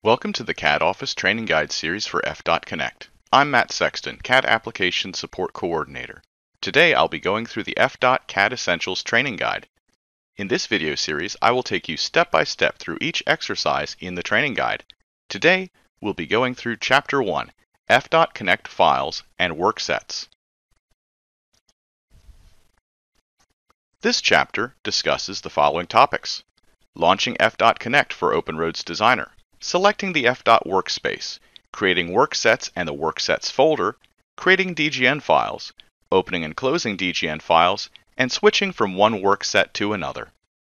Welcome to the CAD Office Training Guide series for FDOTConnect. I'm Matt Sexton, CAD Application Support Coordinator. Today I'll be going through the FDOT CAD Essentials Training Guide. In this video series, I will take you step by step through each exercise in the training guide. Today, we'll be going through Chapter 1, FDOTConnect Files and Work Sets. This chapter discusses the following topics: launching FDOTConnect for OPENROADS Designer, selecting the FDOT workspace, creating work sets and the work sets folder, creating DGN files, opening and closing DGN files, and switching from one work set to another.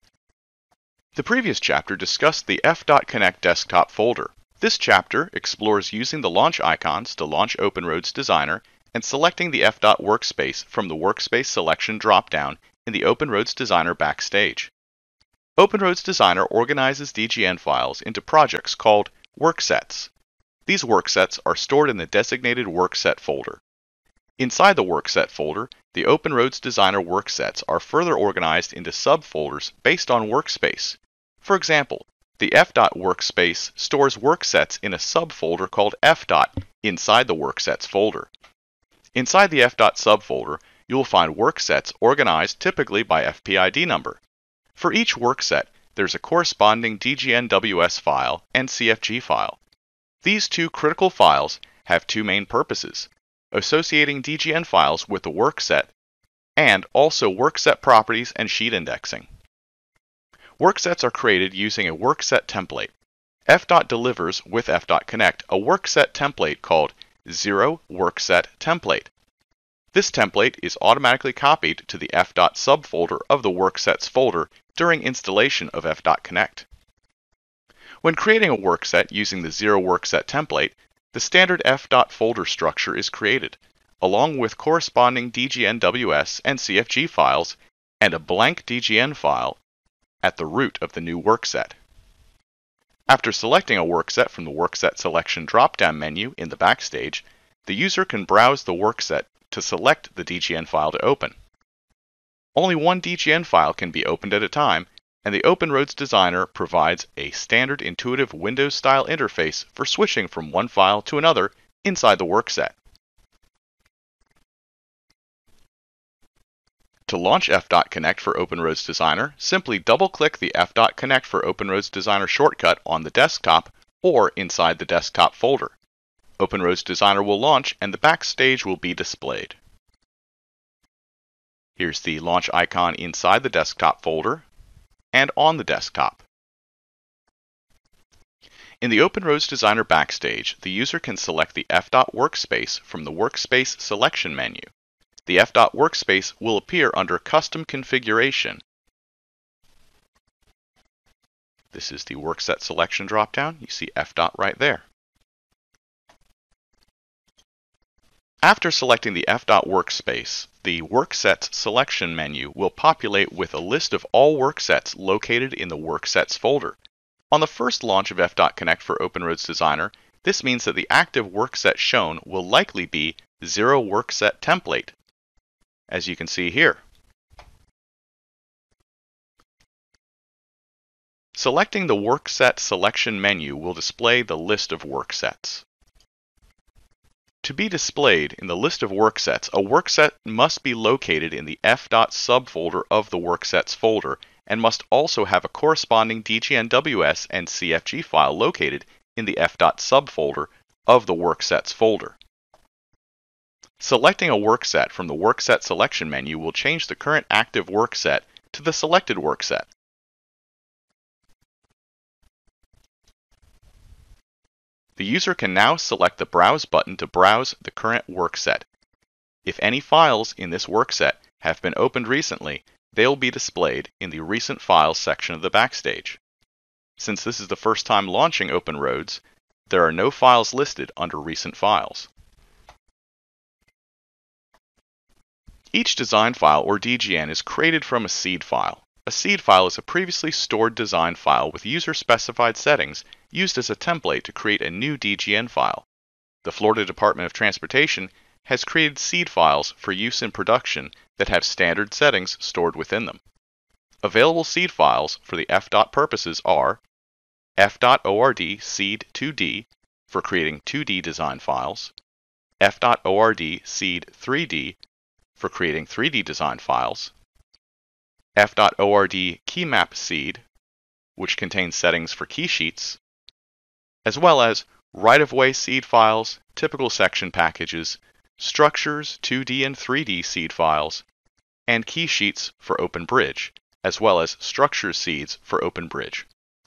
The previous chapter discussed the FDOTConnect desktop folder. This chapter explores using the launch icons to launch OPENROADS Designer and selecting the FDOT workspace from the Workspace Selection drop-down in the OPENROADS Designer backstage. OPENROADS Designer organizes DGN files into projects called work sets. These work sets are stored in the designated work set folder. Inside the work set folder, the OPENROADS Designer work sets are further organized into subfolders based on workspace. For example, the FDOT workspace stores work sets in a subfolder called FDOT inside the work sets folder. Inside the FDOT subfolder, you will find work sets organized typically by FPID number. For each work set, there's a corresponding DGNWS file and CFG file. These two critical files have two main purposes: associating DGN files with the work set, and also work set properties and sheet indexing. Work sets are created using a work set template. FDOT delivers with FDOTConnect a work set template called 0 Work Set Template. This template is automatically copied to the FDOT subfolder of the work sets folder during installation of FDOTConnect. When creating a work set using the 0 Work Set template, the standard FDOT folder structure is created, along with corresponding DGNWS and CFG files and a blank DGN file at the root of the new work set. After selecting a work set from the Work Set Selection drop-down menu in the backstage, the user can browse the work set to select the DGN file to open. Only one DGN file can be opened at a time, and the OPENROADS Designer provides a standard intuitive Windows-style interface for switching from one file to another inside the work set. To launch FDOTConnect for OPENROADS Designer, simply double-click the FDOTConnect for OPENROADS Designer shortcut on the desktop or inside the desktop folder. OPENROADS Designer will launch and the backstage will be displayed. Here's the launch icon inside the desktop folder and on the desktop. In the OPENROADS Designer backstage, the user can select the FDOT workspace from the Workspace Selection menu. The FDOT workspace will appear under Custom Configuration. This is the Work Set Selection dropdown. You see FDOT right there. After selecting the FDOT workspace, the Work Sets Selection menu will populate with a list of all work sets located in the Work Sets folder. On the first launch of FDOTConnect for OPENROADS Designer, this means that the active work set shown will likely be 0 Work Set Template, as you can see here. Selecting the Work Set Selection menu will display the list of work sets. To be displayed in the list of work sets, a work set must be located in the FDOT subfolder of the work sets folder and must also have a corresponding DGNWS and CFG file located in the FDOT subfolder of the work sets folder. Selecting a work set from the Work Set Selection menu will change the current active work set to the selected work set. The user can now select the Browse button to browse the current work set. If any files in this work set have been opened recently, they will be displayed in the Recent Files section of the backstage. Since this is the first time launching OPENROADS, there are no files listed under Recent Files. Each design file or DGN is created from a seed file. A seed file is a previously stored design file with user-specified settings used as a template to create a new DGN file. The Florida Department of Transportation has created seed files for use in production that have standard settings stored within them. Available seed files for the FDOT purposes are FDOT Seed 2D for creating 2D design files, FDOT Seed 3D for creating 3D design files, FDOT Key Map Seed, which contains settings for key sheets, as well as right-of-way seed files, typical section packages, structures 2D and 3D seed files, and key sheets for OpenBridge, as well as structure seeds for OpenBridge.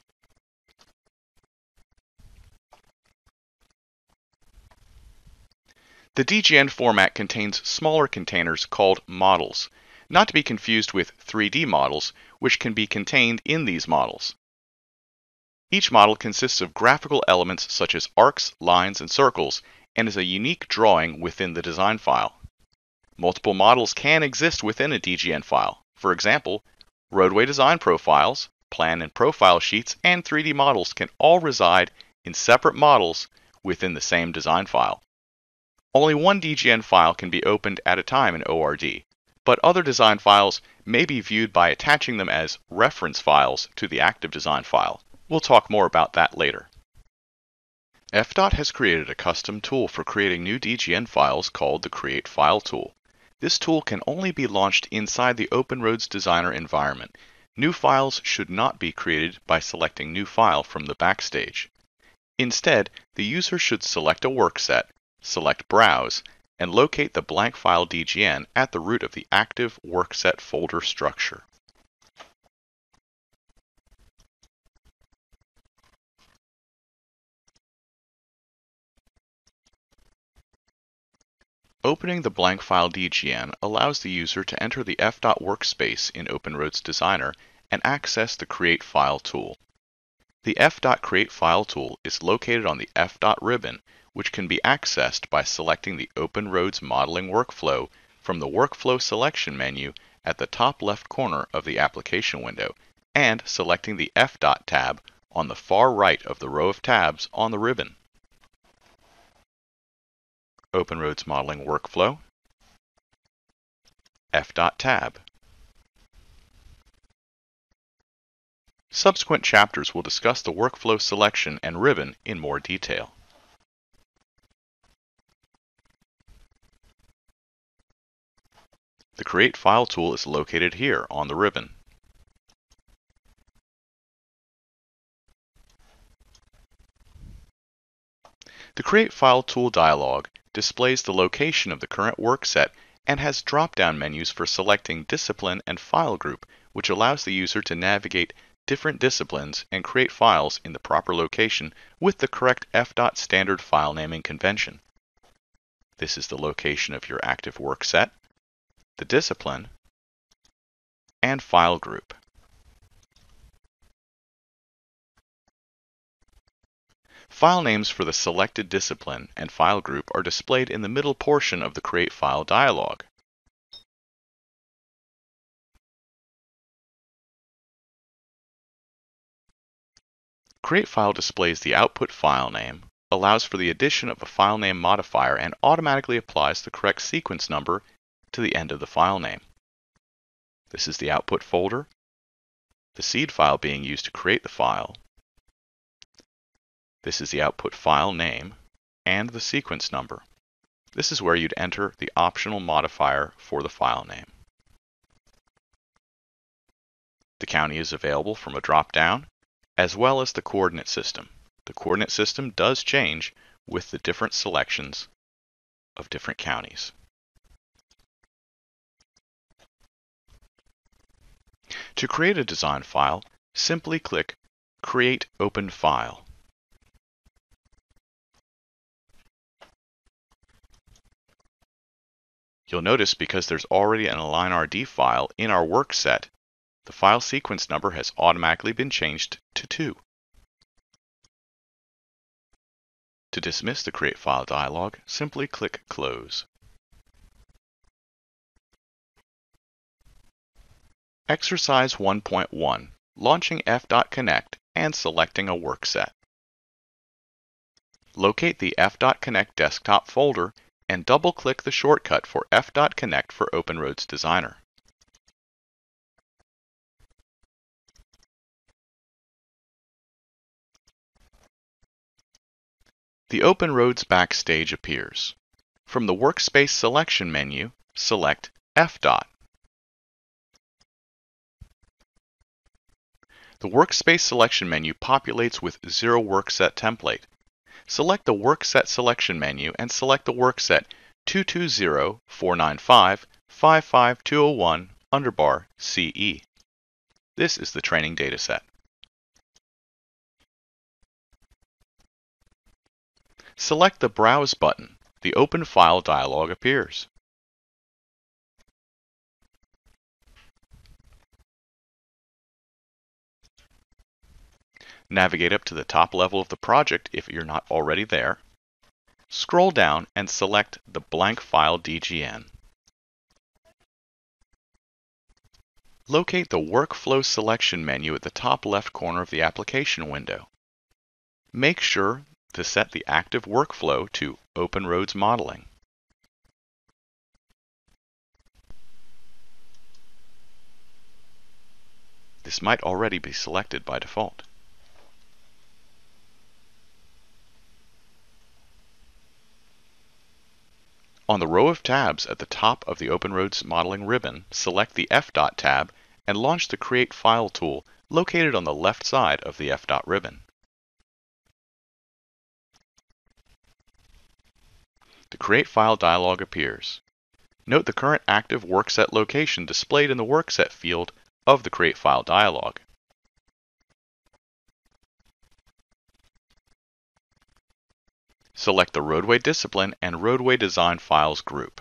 The DGN format contains smaller containers called models, not to be confused with 3D models, which can be contained in these models. Each model consists of graphical elements such as arcs, lines, and circles, and is a unique drawing within the design file. Multiple models can exist within a DGN file. For example, roadway design profiles, plan and profile sheets, and 3D models can all reside in separate models within the same design file. Only one DGN file can be opened at a time in ORD, but other design files may be viewed by attaching them as reference files to the active design file. We'll talk more about that later. FDOT has created a custom tool for creating new DGN files called the Create File tool. This tool can only be launched inside the OpenRoads Designer environment. New files should not be created by selecting New File from the backstage. Instead, the user should select a workset, select Browse, and locate the blank file DGN at the root of the active workset folder structure. Opening the blank file DGN allows the user to enter the FDOT workspace in OpenRoads Designer and access the Create File tool. The FDOT Create File tool is located on the FDOT ribbon, which can be accessed by selecting the OpenRoads Modeling Workflow from the Workflow selection menu at the top left corner of the application window, and selecting the FDOT tab on the far right of the row of tabs on the ribbon. OpenRoads Modeling Workflow, FDOT tab. Subsequent chapters will discuss the workflow selection and ribbon in more detail. The Create File tool is located here on the ribbon. The Create File tool dialog displays the location of the current workset and has drop-down menus for selecting discipline and file group, which allows the user to navigate different disciplines and create files in the proper location with the correct FDOT standard file naming convention. This is the location of your active workset, the discipline, and file group. File names for the selected discipline and file group are displayed in the middle portion of the Create File dialog. Create File displays the output file name, allows for the addition of a file name modifier, and automatically applies the correct sequence number to the end of the file name. This is the output folder, the seed file being used to create the file. This is the output file name and the sequence number. This is where you'd enter the optional modifier for the file name. The county is available from a drop-down, as well as the coordinate system. The coordinate system does change with the different selections of different counties. To create a design file, simply click Create Open File. You'll notice because there's already an AlignRD file in our work set, the file sequence number has automatically been changed to 2. To dismiss the Create File dialog, simply click Close. Exercise 1.1, Launching FDOTConnect and selecting a work set. Locate the FDOTConnect desktop folder and double-click the shortcut for FDOTConnect for OpenRoads Designer. The OPENROADS backstage appears. From the Workspace Selection menu, select FDOT. The Workspace Selection menu populates with Zero Workset Template. Select the Workset Selection menu and select the workset 220-495-55201 underbar CE. This is the training dataset. Select the Browse button. The Open File dialog appears. Navigate up to the top level of the project if you're not already there. Scroll down and select the blank file DGN. Locate the Workflow Selection menu at the top left corner of the application window. Make sure to set the active workflow to OPENROADS Modeling. This might already be selected by default. On the row of tabs at the top of the OPENROADS Modeling ribbon, select the FDOT tab and launch the Create File tool located on the left side of the FDOT ribbon. The Create File dialog appears. Note the current active workset location displayed in the Workset field of the Create File dialog. Select the Roadway Discipline and Roadway Design Files group.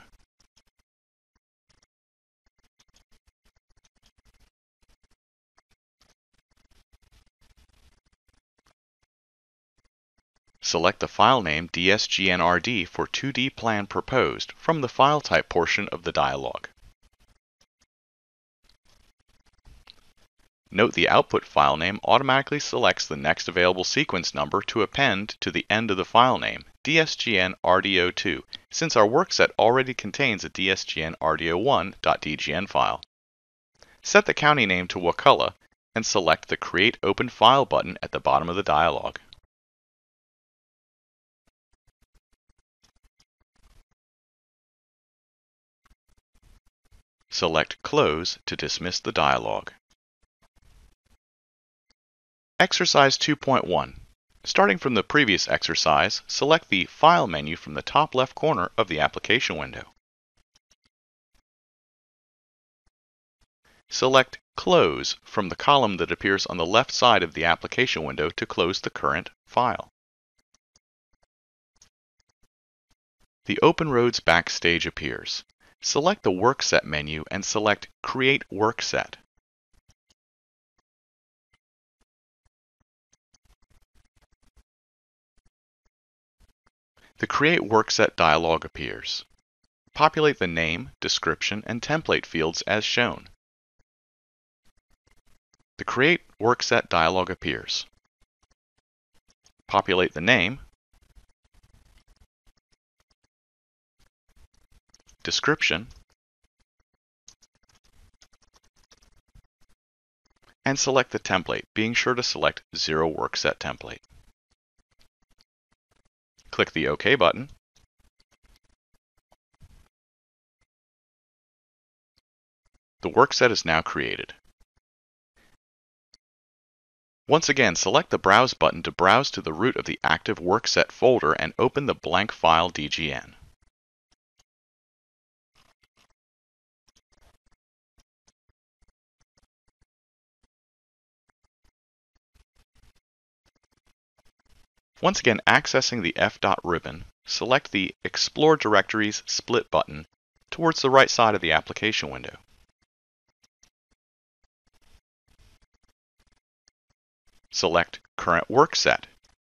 Select the file name DSGNRD for 2D Plan Proposed from the File Type portion of the dialog. Note the output file name automatically selects the next available sequence number to append to the end of the file name, DSGN-RDO2, since our workset already contains a DSGN-RDO1.dgn file. Set the county name to Wakulla and select the Create Open File button at the bottom of the dialog. Select Close to dismiss the dialog. Exercise 2.1. Starting from the previous exercise, select the File menu from the top left corner of the application window. Select Close from the column that appears on the left side of the application window to close the current file. The OPENROADS backstage appears. Select the Workset menu and select Create Workset. The Create Workset dialog appears. Populate the name, description, and template fields as shown. The Create Workset dialog appears. Populate the name, description, and select the template, being sure to select Zero Workset Template. Click the OK button. The workset is now created. Once again, select the Browse button to browse to the root of the active workset folder and open the blank file DGN. Once again, accessing the FDOT ribbon, select the Explore Directories Split button towards the right side of the application window. Select Current Workset.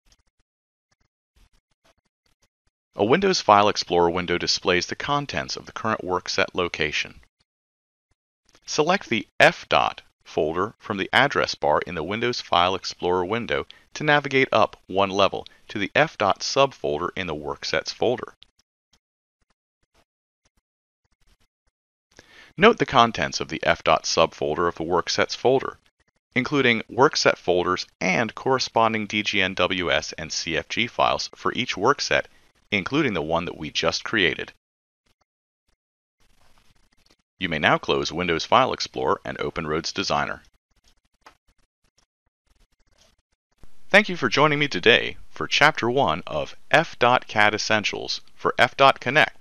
A Windows File Explorer window displays the contents of the current workset location. Select the FDOT folder from the address bar in the Windows File Explorer window to navigate up one level to the FDOT subfolder in the Worksets folder. Note the contents of the FDOT subfolder of the Worksets folder. including workset folders and corresponding DGNWS and CFG files for each workset, including the one that we just created. You may now close Windows File Explorer and OpenRoads Designer. Thank you for joining me today for Chapter 1 of FDOT CAD Essentials for FDOTConnect